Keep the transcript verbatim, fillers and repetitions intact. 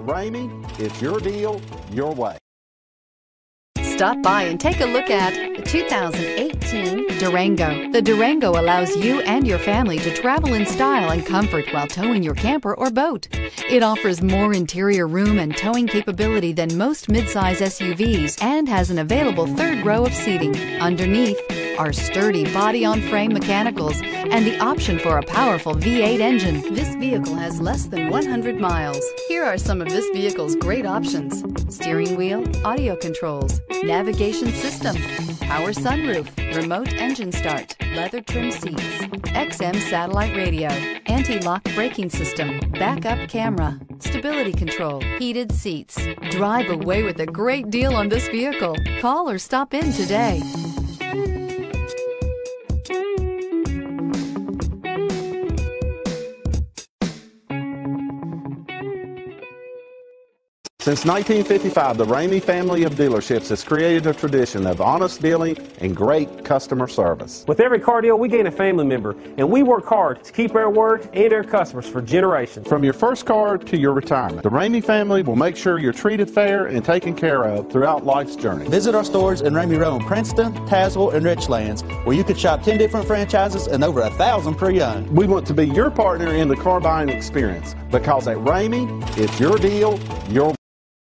Ramey, it's your deal, your way. Stop by and take a look at the two thousand eighteen Durango. The Durango allows you and your family to travel in style and comfort while towing your camper or boat. It offers more interior room and towing capability than most midsize S U Vs and has an available third row of seating. Underneath are sturdy body-on-frame mechanicals and the option for a powerful V eight engine. This vehicle has less than one hundred miles. Here are some of this vehicle's great options: steering wheel audio controls, navigation system, power sunroof, remote engine start, leather trim seats, X M satellite radio, anti-lock braking system, backup camera, stability control, heated seats. Drive away with a great deal on this vehicle. Call or stop in today. Since nineteen fifty-five, the Ramey family of dealerships has created a tradition of honest dealing and great customer service. With every car deal, we gain a family member, and we work hard to keep our word and our customers for generations. From your first car to your retirement, the Ramey family will make sure you're treated fair and taken care of throughout life's journey. Visit our stores in Ramey Road, Princeton, Tazewell, and Richlands, where you can shop ten different franchises and over a thousand pre-owned. We want to be your partner in the car buying experience because at Ramey, it's your deal, your